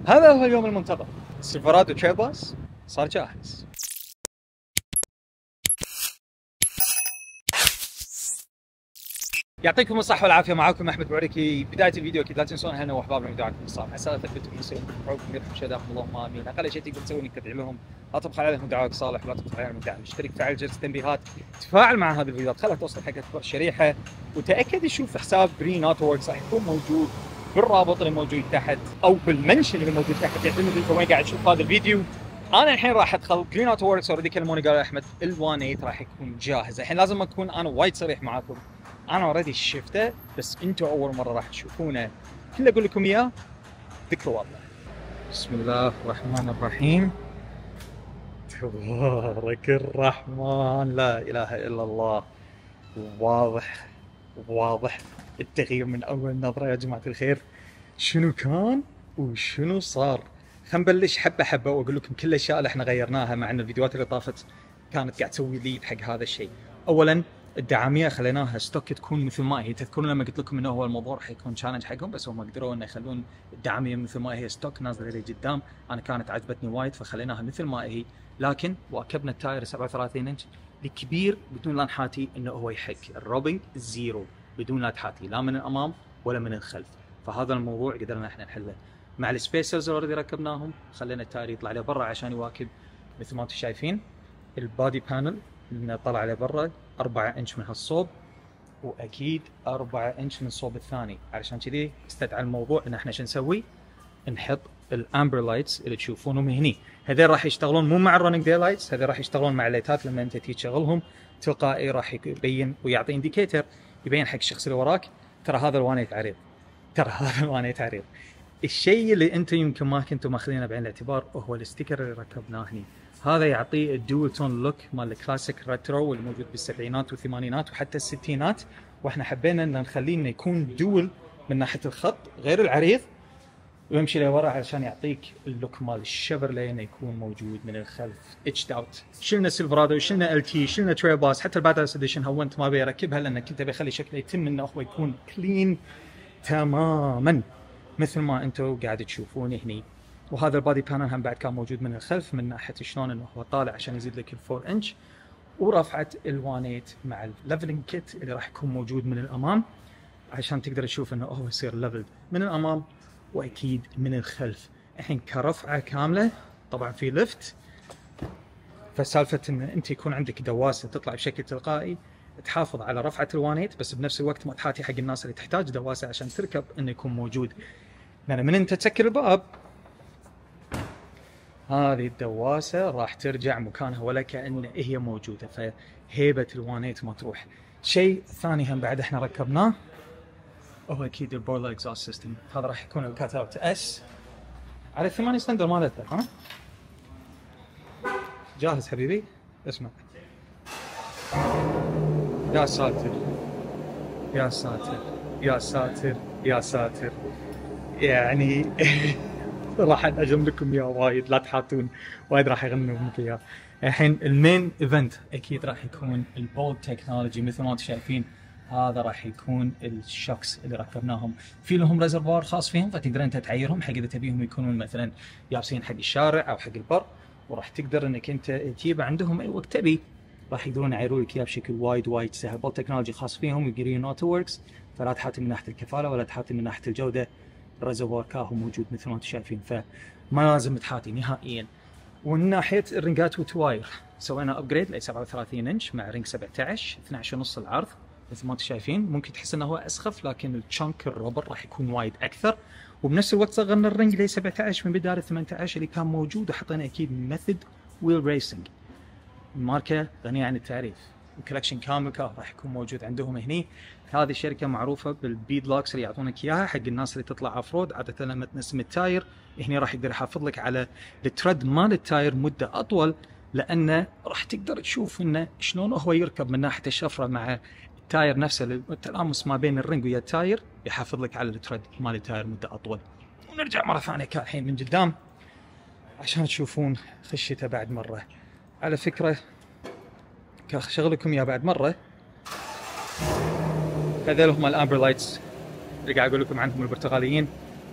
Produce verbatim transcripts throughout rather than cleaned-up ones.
هذا هو اليوم المنتظر، سيلفرادو تريل باس صار جاهز. يعطيكم الصحة والعافية، معاكم أحمد بعريكي. بداية الفيديو أكيد لا تنسون أهلنا وأحبابنا ودعمكم الصالح، عسى تثبتوا المسلمين وتدعوكم يرحم شهداءكم اللهم آمين. أقل شيء تقدر تسوي إنك تدعي لهم، لا تبخل عليهم دعائك صالح ولا تبخل عليهم الدعم. اشترك، فعل جرس التنبيهات، تفاعل مع هذه الفيديوهات، خلها توصل حق أكبر شريحة، وتأكد تشوف حساب جرين اوت ووركس راح يكون موجود بالرابط اللي موجود تحت أو بالمنشن اللي موجود تحت، يعتمد أنت وين قاعد تشوف هذا الفيديو. انا الحين راح ادخل جرين اوت ووركس، اوريدي كلموني قالوا احمد ال ثمانية راح يكون جاهز. الحين لازم اكون انا وايد صريح معاكم، انا اوريدي شفته بس انتم اول مره راح تشوفونه، كله اقول لكم اياه ذكروا الله. بسم الله الرحمن الرحيم، تبارك الرحمن، لا اله الا الله. واضح واضح التغيير من اول نظره يا جماعه الخير. شنو كان وشنو صار؟ خلينا نبلش حبه حبه واقول لكم كل الاشياء اللي احنا غيرناها، مع ان الفيديوهات اللي طافت كانت قاعد تسوي ليد حق هذا الشيء. اولا الدعاميه خليناها ستوك تكون مثل ما هي. تذكرون لما قلت لكم انه هو الموضوع راح يكون تشالنج حقهم، بس هم قدروا انه يخلون الدعاميه مثل ما هي ستوك نازله لي قدام. انا كانت عجبتني وايد فخليناها مثل ما هي، لكن واكبنا التاير سبعة وثلاثين انش الكبير بدون لا نحاتي انه هو يحك. الروبنج زيرو بدون لا تحاتي لا من الامام ولا من الخلف، فهذا الموضوع قدرنا احنا نحله مع السبيسرز اللي اوريدي ركبناهم. خلينا التاير يطلع لبرا عشان يواكب مثل ما انتم شايفين. البادي بانل اللي طلع لبرا أربعة انش من هالصوب، واكيد أربعة انش من الصوب الثاني. علشان كذي استدعى الموضوع ان احنا شو نسوي؟ نحط الامبر لايتس اللي تشوفونهم هني. هذول راح يشتغلون مو مع الرننج داي لايتس، هذول راح يشتغلون مع الليتات. لما انت تيجي تشغلهم تلقائي راح يبين ويعطي انديكيتر يبين حق الشخص اللي وراك ترى هذا الوانيت عريض، ترى هذا الوانيت عريض. الشيء اللي انتم يمكن ما كنتوا ماخذينه بعين الاعتبار هو الستيكر اللي ركبناه هني. هذا يعطيه الدول تون لوك مال الكلاسيك ريترو اللي موجود بالسبعينات والثمانينات وحتى الستينات، واحنا حبينا ان نخليه انه يكون دول من ناحيه الخط غير العريض ويمشي لورا علشان يعطيك اللوك مال الشيفرلي انه يكون موجود من الخلف اتشد اوت. شلنا سيلفرادو، شلنا ال تي، شلنا تريل باس، حتى الباداس اديشن هونت ما ابي اركبها لان كنت ابي اخلي شكله يتم انه هو يكون كلين تماما مثل ما انتم قاعد تشوفون هني. وهذا البادي بانل هم بعد كان موجود من الخلف من ناحيه شلون انه هو طالع عشان يزيد لك الفور انش، ورفعت الوانيت مع الليفلنج كيت اللي راح يكون موجود من الامام عشان تقدر تشوف انه هو يصير ليفلد من الامام واكيد من الخلف. الحين كرفعه كامله طبعا في ليفت، فسالفه ان انت يكون عندك دواسه تطلع بشكل تلقائي تحافظ على رفعه الوانيت، بس بنفس الوقت ما تحاتي حق الناس اللي تحتاج دواسه عشان تركب انه يكون موجود. يعني من انت تسكر الباب هذه الدواسه راح ترجع مكانها ولا كأن هي موجوده، فهيبه الوانيت ما تروح. شيء ثاني هم بعد احنا ركبناه هو اكيد البويلر اكزوست سيستم. هذا راح يكون الكات اوت اس على الثمانية سلندر مالته. ها جاهز حبيبي؟ اسمع. يا ساتر يا ساتر يا ساتر يا ساتر، يعني راح انجم لكم اياه وايد، لا تحاتون وايد راح يغنوا لكم اياه. الحين المين ايفنت اكيد راح يكون البولد تكنولوجي مثل ما انتم شايفين. هذا راح يكون الشوكس اللي ركبناهم، في لهم ريزرفوار خاص فيهم فتقدر انت تعيرهم حق اذا تبيهم يكونون مثلا يابسين حق الشارع او حق البر، وراح تقدر انك انت تجيبه عندهم اي وقت تبي. راح يقدرون يعيروا لك اياه بشكل وايد وايد سهل. بولد تكنولوجي خاص فيهم جرين اوت ووركس، فلا تحاتي من ناحيه الكفاله ولا تحاتي من ناحيه الجوده. الريزرفوار كاهو موجود مثل ما انتم شايفين، فما لازم تحاتي نهائيا. ومن ناحيه الرنجات والتواير سوينا ابجريد ل سبعة وثلاثين انش مع رينج سبعة عشر اثني عشر ونص العرض مثل ما انتم شايفين. ممكن تحس انه هو اسخف لكن التشانك الربر راح يكون وايد اكثر، وبنفس الوقت صغرنا الرنج ل سبعة عشر من بدال ثمانية عشر اللي كان موجود، وحطينا اكيد ميثود ويل ريسنج ماركه غنيه عن التعريف. الكولكشن كامل راح يكون موجود عندهم هني. هذه الشركه معروفه بالبيد لوكس اللي يعطونك اياها حق الناس اللي تطلع اوف رود. عاده لما تنسم التاير هني راح يقدر يحافظ لك على الترد مال التاير مده اطول، لانه راح تقدر تشوف انه شلون هو يركب من ناحيه الشفره مع التاير نفسه. التلامس ما بين الرنج ويا التاير يحافظ لك على الترد مال التاير مده اطول. ونرجع مره ثانيه كالحين من قدام عشان تشوفون خشيته بعد مره. على فكره كشغلكم يا بعد مره، هذول هم الامبر لايتس اللي قاعد اقول لكم عنهم البرتغاليين.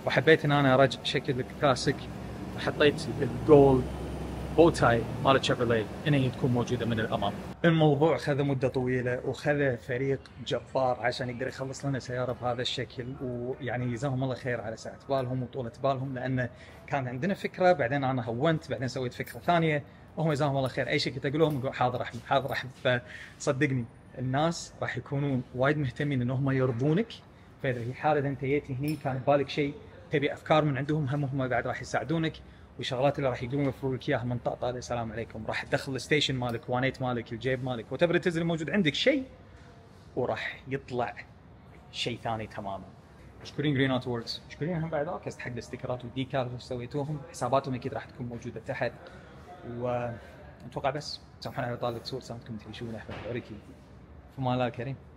وحبيت ان انا ارجع شكل الكلاسيك، حطيت الجولد بوتاي مال شيفروليه ان هي تكون موجوده من الامام. الموضوع خذ مده طويله وخذ فريق جبار عشان يقدر يخلص لنا سياره بهذا الشكل، ويعني جزاهم الله خير على سعه بالهم وطولة بالهم، لان كان عندنا فكره بعدين انا هونت بعدين سويت فكره ثانيه، وهم جزاهم الله خير اي شيء كنت اقول لهم يقول حاضر احمد حاضر احمد. فصدقني الناس راح يكونون وايد مهتمين انهم يرضونك، فاذا في حاله انت جيتي هني كان ببالك شيء تبي افكار من عندهم، هم هم بعد راح يساعدونك، والشغلات اللي راح يقدرون يوفروا لك اياها من طقطقه السلام عليكم، راح تدخل الستيشن مالك وانيت مالك الجيب مالك وتبر تنزل موجود عندك شيء وراح يطلع شيء ثاني تماما. مشكورين جرين اوت ووركس، مشكورين هم بعد اوكست حق الاستيكرات والديكال اللي سويتوهم، حساباتهم اكيد راح تكون موجوده تحت، واتوقع بس سامحونا على طالة سوء سمعتكم تعيشون احمد العريكي في مال الله الكريم.